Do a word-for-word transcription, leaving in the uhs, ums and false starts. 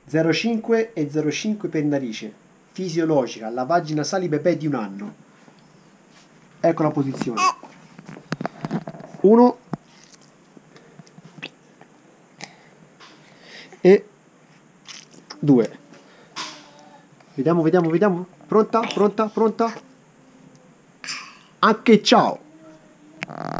zero virgola cinque e zero virgola cinque per narice. Fisiologica, lavaggi nasali bebè di un anno. Ecco la posizione. uno e due. Vediamo, vediamo, vediamo. Pronta, pronta, pronta. Anche ciao.